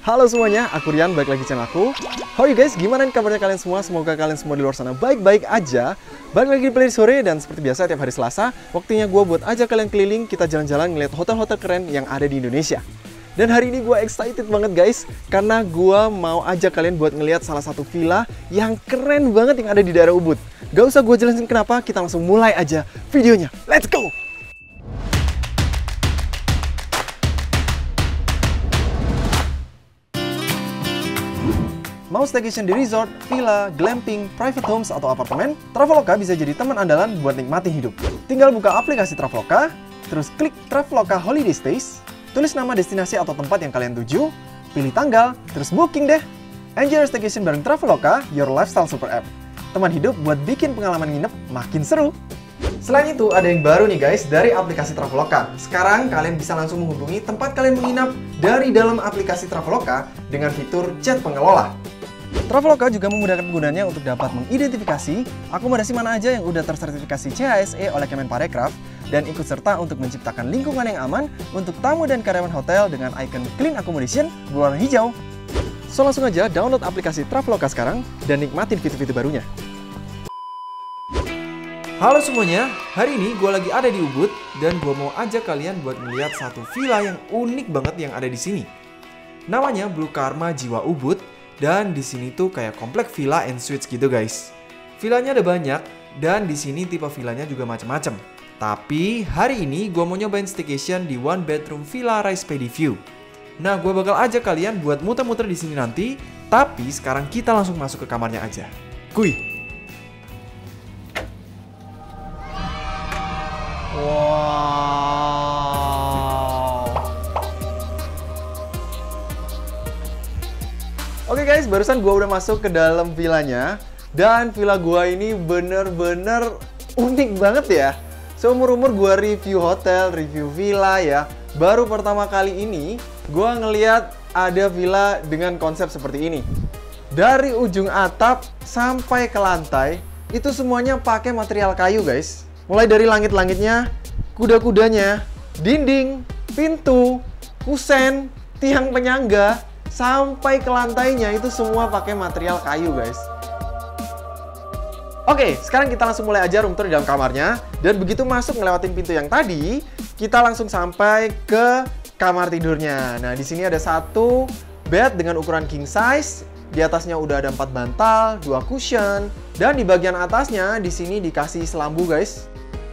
Halo semuanya, aku Rian, balik lagi channel aku. How are you guys? Gimana nih kabarnya kalian semua? Semoga kalian semua di luar sana baik-baik aja. Balik lagi di Playlist Sore, dan seperti biasa tiap hari Selasa, waktunya gue buat ajak kalian keliling, kita jalan-jalan ngeliat hotel-hotel keren yang ada di Indonesia. Dan hari ini gue excited banget guys, karena gue mau ajak kalian buat ngeliat salah satu villa yang keren banget yang ada di daerah Ubud. Gak usah gue jelasin kenapa, kita langsung mulai aja videonya. Let's go! Mau staycation di resort, villa, glamping, private homes, atau apartemen, Traveloka bisa jadi teman andalan buat nikmatin hidup. Tinggal buka aplikasi Traveloka, terus klik Traveloka Holiday Stays, tulis nama destinasi atau tempat yang kalian tuju, pilih tanggal, terus booking deh. Enjoy your staycation bareng Traveloka, your lifestyle super app. Teman hidup buat bikin pengalaman nginep makin seru. Selain itu, ada yang baru nih guys dari aplikasi Traveloka. Sekarang kalian bisa langsung menghubungi tempat kalian menginap dari dalam aplikasi Traveloka dengan fitur chat pengelola. Traveloka juga memudahkan penggunanya untuk dapat mengidentifikasi akomodasi mana aja yang udah tersertifikasi CHSE oleh Kemenparekraf dan ikut serta untuk menciptakan lingkungan yang aman untuk tamu dan karyawan hotel dengan icon Clean Accommodation berwarna hijau. So langsung aja download aplikasi Traveloka sekarang dan nikmatin fitur-fitur barunya. Halo semuanya, hari ini gue lagi ada di Ubud dan gue mau ajak kalian buat melihat satu villa yang unik banget yang ada di sini. Namanya Blue Karma Jiwa Ubud. Dan di sini tuh kayak komplek villa and suites gitu guys. Villanya ada banyak dan di sini tipe villanya juga macam-macam. Tapi hari ini gue mau nyobain staycation di one bedroom villa Rise Paddy View. Nah, gue bakal ajak kalian buat muter-muter di sini nanti. Tapi sekarang kita langsung masuk ke kamarnya aja. Kuy. Wow. Oke guys, barusan gue udah masuk ke dalam villanya. Dan villa gue ini bener-bener unik banget ya. Seumur-umur gue review hotel, review villa ya, baru pertama kali ini gue ngeliat ada villa dengan konsep seperti ini. Dari ujung atap sampai ke lantai, itu semuanya pakai material kayu guys. Mulai dari langit-langitnya, kuda-kudanya, dinding, pintu, kusen, tiang penyangga, sampai ke lantainya itu semua pakai material kayu guys. Oke, sekarang kita langsung mulai aja room tour di dalam kamarnya. Dan begitu masuk ngelewatin pintu yang tadi, kita langsung sampai ke kamar tidurnya. Nah, di sini ada satu bed dengan ukuran king size. Di atasnya udah ada 4 bantal, 2 cushion, dan di bagian atasnya di sini dikasih selambu guys.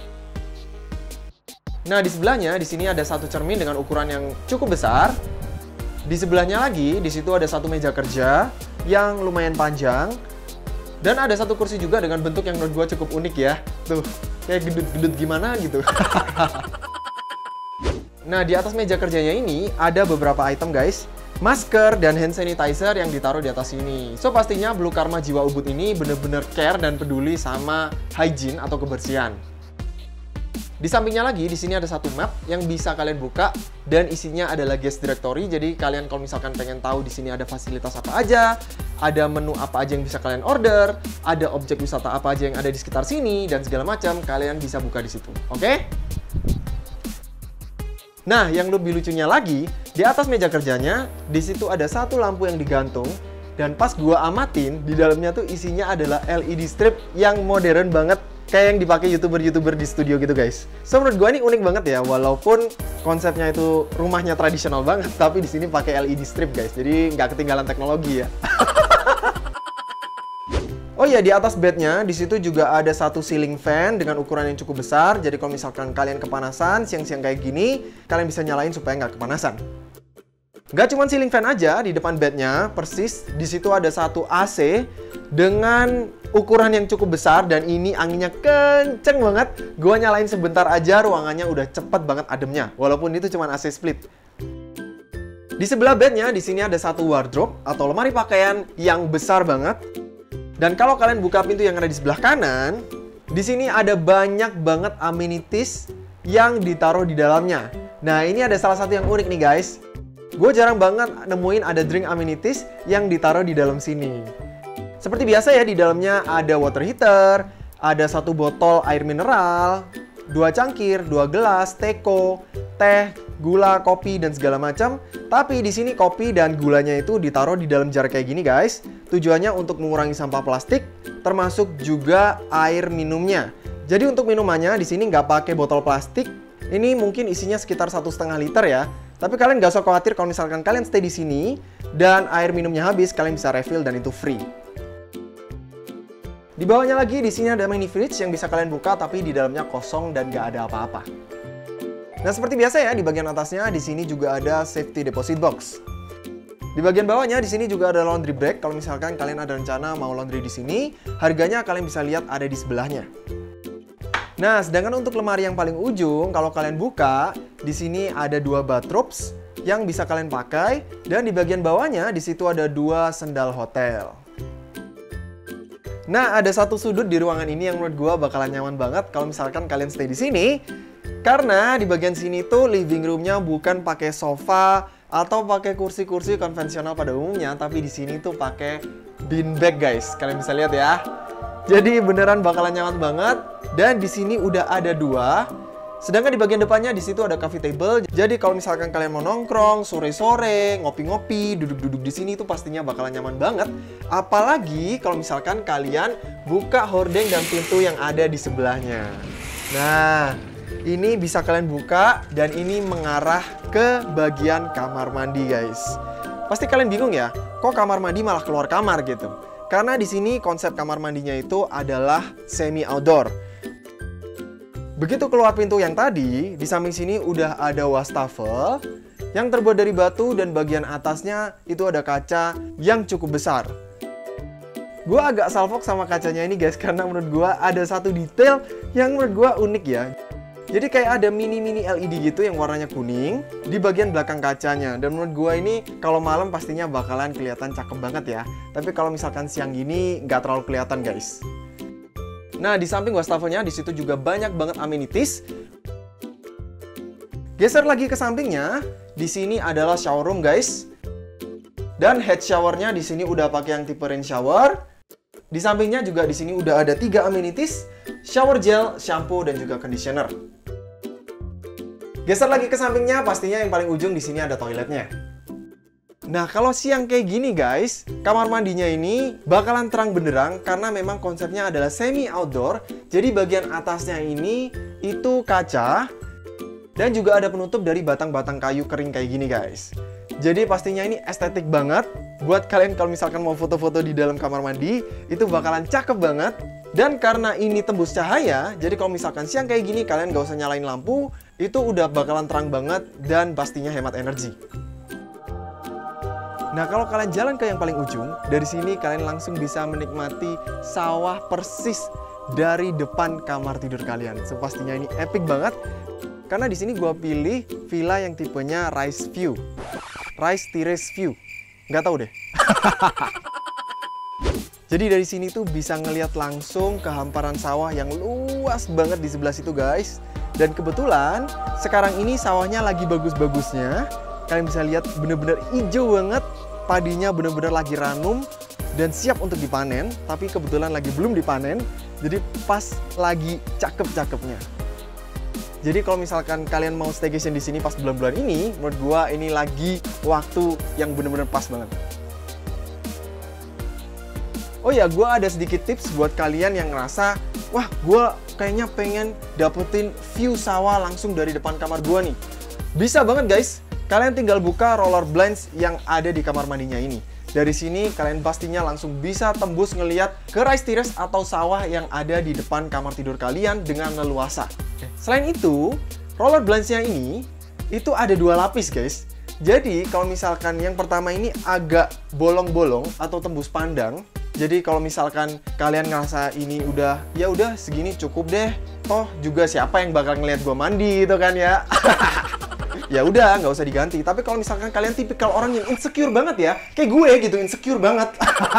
Nah, di sebelahnya di sini ada satu cermin dengan ukuran yang cukup besar. Di sebelahnya lagi, di situ ada satu meja kerja yang lumayan panjang. Dan ada satu kursi juga dengan bentuk yang menurut gue cukup unik ya. Tuh, kayak gendut-gendut gimana gitu. Nah, di atas meja kerjanya ini ada beberapa item guys. Masker dan hand sanitizer yang ditaruh di atas sini. So, pastinya Blue Karma Jiwa Ubud ini bener-bener care dan peduli sama hygiene atau kebersihan. Di sampingnya lagi, di sini ada satu map yang bisa kalian buka dan isinya adalah guest directory. Jadi kalian kalau misalkan pengen tahu di sini ada fasilitas apa aja, ada menu apa aja yang bisa kalian order, ada objek wisata apa aja yang ada di sekitar sini dan segala macam, kalian bisa buka di situ. Oke? Nah, yang lebih lucunya lagi, di atas meja kerjanya di situ ada satu lampu yang digantung dan pas gua amatin di dalamnya tuh isinya adalah LED strip yang modern banget. Kayak yang dipakai YouTuber-YouTuber di studio gitu guys. So menurut gue ini unik banget ya, walaupun konsepnya itu rumahnya tradisional banget, tapi di sini pakai LED strip guys, jadi nggak ketinggalan teknologi ya. Oh iya, di atas bednya di situ juga ada satu ceiling fan dengan ukuran yang cukup besar. Jadi kalau misalkan kalian kepanasan siang-siang kayak gini, kalian bisa nyalain supaya nggak kepanasan. Gak cuma ceiling fan aja, di depan bednya persis di situ ada satu AC dengan ukuran yang cukup besar dan ini anginnya kenceng banget. Gua nyalain sebentar aja ruangannya udah cepet banget ademnya, walaupun itu cuma AC split. Di sebelah bednya di sini ada satu wardrobe atau lemari pakaian yang besar banget. Dan kalau kalian buka pintu yang ada di sebelah kanan, di sini ada banyak banget amenities yang ditaruh di dalamnya. Nah, ini ada salah satu yang unik nih guys. Gue jarang banget nemuin ada drink amenities yang ditaruh di dalam sini. Seperti biasa ya, di dalamnya ada water heater, ada satu botol air mineral, 2 cangkir, 2 gelas, teko, teh, gula, kopi, dan segala macam. Tapi di sini kopi dan gulanya itu ditaruh di dalam jar kayak gini guys. Tujuannya untuk mengurangi sampah plastik, termasuk juga air minumnya. Jadi untuk minumannya di sini nggak pakai botol plastik. Ini mungkin isinya sekitar 1,5 liter ya. Tapi kalian nggak usah khawatir kalau misalkan kalian stay di sini dan air minumnya habis, kalian bisa refill dan itu free. Di bawahnya lagi di sini ada mini fridge yang bisa kalian buka tapi di dalamnya kosong dan nggak ada apa-apa. Nah seperti biasa ya, di bagian atasnya di sini juga ada safety deposit box. Di bagian bawahnya di sini juga ada laundry bag. Kalau misalkan kalian ada rencana mau laundry di sini, harganya kalian bisa lihat ada di sebelahnya. Nah, sedangkan untuk lemari yang paling ujung, kalau kalian buka, di sini ada 2 bathrobes yang bisa kalian pakai, dan di bagian bawahnya di situ ada 2 sendal hotel. Nah, ada satu sudut di ruangan ini yang menurut gua bakalan nyaman banget kalau misalkan kalian stay di sini. Karena di bagian sini tuh living room-nya bukan pakai sofa atau pakai kursi-kursi konvensional pada umumnya, tapi di sini tuh pakai beanbag guys. Kalian bisa lihat ya. Jadi beneran bakalan nyaman banget. Dan di sini udah ada 2. Sedangkan di bagian depannya di situ ada coffee table. Jadi kalau misalkan kalian mau nongkrong sore-sore, ngopi-ngopi, duduk-duduk di sini itu pastinya bakalan nyaman banget. Apalagi kalau misalkan kalian buka hordeng dan pintu yang ada di sebelahnya. Nah, ini bisa kalian buka dan ini mengarah ke bagian kamar mandi, guys. Pasti kalian bingung ya, kok kamar mandi malah keluar kamar gitu? Karena di sini konsep kamar mandinya itu adalah semi outdoor. Begitu keluar pintu yang tadi, di samping sini udah ada wastafel yang terbuat dari batu dan bagian atasnya itu ada kaca yang cukup besar. Gue agak salfok sama kacanya ini guys, karena menurut gue ada satu detail yang menurut gue unik ya. Jadi kayak ada mini-mini LED gitu yang warnanya kuning di bagian belakang kacanya. Dan menurut gue ini kalau malam pastinya bakalan kelihatan cakep banget ya. Tapi kalau misalkan siang gini nggak terlalu kelihatan guys. Nah, di samping wastafelnya di situ juga banyak banget amenities. Geser lagi ke sampingnya, di sini adalah shower room, guys. Dan head showernya di sini udah pakai yang tipe rain shower. Di sampingnya juga di sini udah ada 3 amenities, shower gel, shampoo, dan juga conditioner. Geser lagi ke sampingnya, pastinya yang paling ujung di sini ada toiletnya. Nah, kalau siang kayak gini guys, kamar mandinya ini bakalan terang benderang karena memang konsepnya adalah semi outdoor. Jadi bagian atasnya ini itu kaca dan juga ada penutup dari batang-batang kayu kering kayak gini guys. Jadi pastinya ini estetik banget. Buat kalian kalau misalkan mau foto-foto di dalam kamar mandi, itu bakalan cakep banget. Dan karena ini tembus cahaya, jadi kalau misalkan siang kayak gini kalian gak usah nyalain lampu, itu udah bakalan terang banget dan pastinya hemat energi. Nah, kalau kalian jalan ke yang paling ujung, dari sini kalian langsung bisa menikmati sawah persis dari depan kamar tidur kalian. So, pastinya ini epic banget. Karena di sini gue pilih villa yang tipenya Rise View. Rise Terrace View. Nggak tahu deh. Jadi dari sini tuh bisa ngelihat langsung ke hamparan sawah yang luas banget di sebelah situ guys. Dan kebetulan sekarang ini sawahnya lagi bagus-bagusnya. Kalian bisa lihat bener-bener hijau banget, padinya bener-bener lagi ranum dan siap untuk dipanen, tapi kebetulan lagi belum dipanen, jadi pas lagi cakep-cakepnya. Jadi kalau misalkan kalian mau staycation di sini pas bulan-bulan ini, menurut gua ini lagi waktu yang bener-bener pas banget. Oh ya, gua ada sedikit tips buat kalian yang ngerasa, wah gua kayaknya pengen dapetin view sawah langsung dari depan kamar gua nih. Bisa banget guys. Kalian tinggal buka roller blinds yang ada di kamar mandinya ini. Dari sini kalian pastinya langsung bisa tembus ngeliat ke rice terrace atau sawah yang ada di depan kamar tidur kalian dengan leluasa. Selain itu, roller blinds-nya ini itu ada 2 lapis guys. Jadi kalau misalkan yang pertama ini agak bolong-bolong atau tembus pandang. Jadi kalau misalkan kalian ngerasa ini udah segini cukup deh. Toh juga siapa yang bakal ngeliat gua mandi gitu kan ya. Ya udah nggak usah diganti. Tapi kalau misalkan kalian tipikal orang yang insecure banget ya, kayak gue gitu, insecure banget.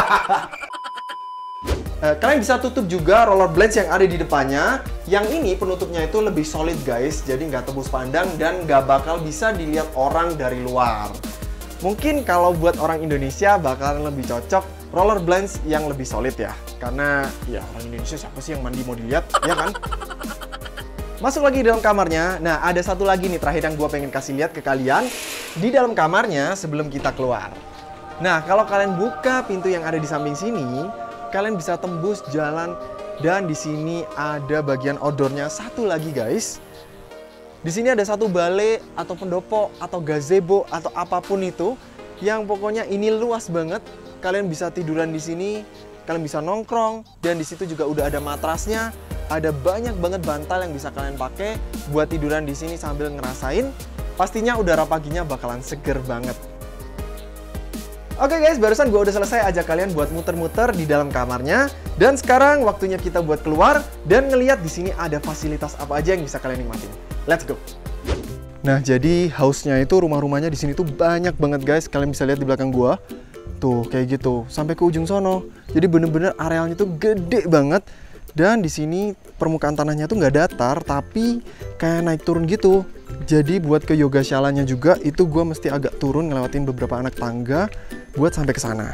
Kalian bisa tutup juga roller blades yang ada di depannya. Yang ini penutupnya itu lebih solid guys, jadi nggak tembus pandang dan nggak bakal bisa dilihat orang dari luar. Mungkin kalau buat orang Indonesia bakalan lebih cocok roller blades yang lebih solid ya. Karena ya orang Indonesia siapa sih yang mandi mau dilihat, ya kan? Masuk lagi di dalam kamarnya. Nah, ada satu lagi nih terakhir yang gue pengen kasih lihat ke kalian di dalam kamarnya sebelum kita keluar. Nah, kalau kalian buka pintu yang ada di samping sini, kalian bisa tembus jalan dan di sini ada bagian outdoornya satu lagi, guys. Di sini ada satu balai atau pendopo atau gazebo atau apapun itu yang pokoknya ini luas banget. Kalian bisa tiduran di sini, kalian bisa nongkrong dan di situ juga udah ada matrasnya. Ada banyak banget bantal yang bisa kalian pakai buat tiduran di sini sambil ngerasain. Pastinya udara paginya bakalan seger banget. Oke guys, barusan gue udah selesai ajak kalian buat muter-muter di dalam kamarnya. Dan sekarang waktunya kita buat keluar dan ngeliat di sini ada fasilitas apa aja yang bisa kalian nikmatin. Let's go. Nah, jadi house-nya itu rumah-rumahnya di sini tuh banyak banget guys. Kalian bisa lihat di belakang gua. Tuh, kayak gitu. Sampai ke ujung sono. Jadi bener-bener arealnya tuh gede banget. Dan di sini permukaan tanahnya tuh nggak datar, tapi kayak naik turun gitu. Jadi buat ke yoga shalanya juga itu gue mesti agak turun ngelewatin beberapa anak tangga buat sampai ke sana.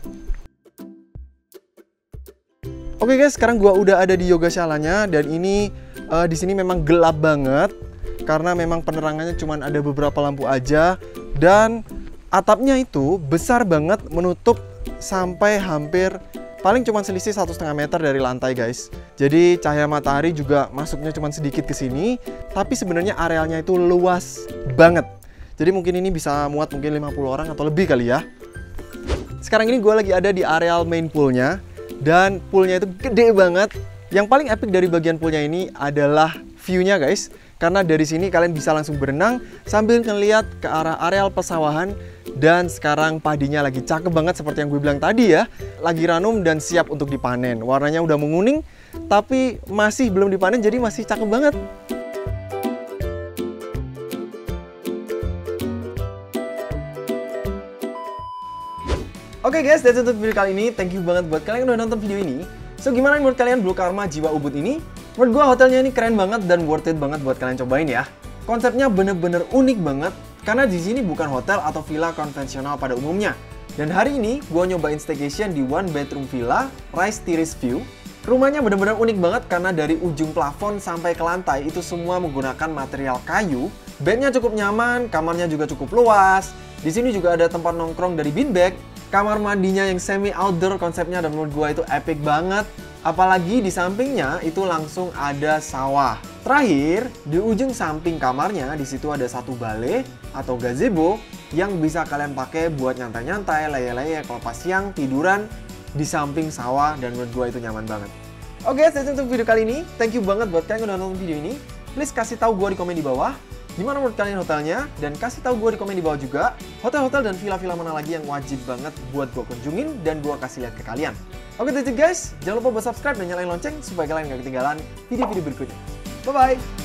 Oke guys, sekarang gue udah ada di yoga shalanya dan ini di sini memang gelap banget karena memang penerangannya cuma ada beberapa lampu aja dan atapnya itu besar banget menutup sampai hampir paling cuma selisih 1,5 meter dari lantai guys. Jadi cahaya matahari juga masuknya cuma sedikit ke sini, tapi sebenarnya arealnya itu luas banget. Jadi mungkin ini bisa muat mungkin 50 orang atau lebih kali ya. Sekarang ini gue lagi ada di areal main poolnya dan poolnya itu gede banget. Yang paling epic dari bagian poolnya ini adalah view-nya guys. Karena dari sini kalian bisa langsung berenang sambil ngeliat ke arah areal pesawahan. Dan sekarang padinya lagi cakep banget seperti yang gue bilang tadi ya. Lagi ranum dan siap untuk dipanen. Warnanya udah menguning, tapi masih belum dipanen jadi masih cakep banget. Oke guys, that's it untuk video kali ini. Thank you banget buat kalian yang udah nonton video ini. So gimana menurut kalian Blue Karma Jiwa Ubud ini? Menurut gue hotelnya ini keren banget dan worth it banget buat kalian cobain ya. Konsepnya bener-bener unik banget. Karena di sini bukan hotel atau villa konvensional pada umumnya. Dan hari ini gue nyobain staycation di one bedroom villa Rise Terrace View. Rumahnya bener-bener unik banget karena dari ujung plafon sampai ke lantai itu semua menggunakan material kayu. Bednya cukup nyaman, kamarnya juga cukup luas. Di sini juga ada tempat nongkrong dari beanbag. Kamar mandinya yang semi outdoor konsepnya dan menurut gue itu epic banget. Apalagi di sampingnya itu langsung ada sawah. Terakhir, di ujung samping kamarnya di situ ada satu balai atau gazebo yang bisa kalian pakai buat nyantai-nyantai, leye-leye kalau pas siang tiduran di samping sawah dan menurut gue itu nyaman banget. Oke, that's it untuk video kali ini. Thank you banget buat kalian yang udah nonton video ini. Please kasih tahu gue di komen di bawah gimana menurut kalian hotelnya dan kasih tahu gue di komen di bawah juga hotel-hotel dan villa-villa mana lagi yang wajib banget buat gue kunjungin dan gue kasih lihat ke kalian. Oke, that's it guys. Jangan lupa buat subscribe dan nyalain lonceng supaya kalian gak ketinggalan video-video berikutnya. Bye-bye!